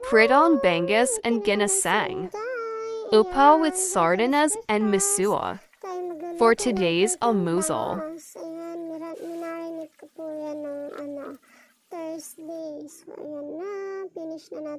Pritong, bangus, and Ginisang. Upa with sardinas and misua. For today's almusal. Ayan, minarinig ko po yan ng Thursday. So, ayan na. Finish na natin.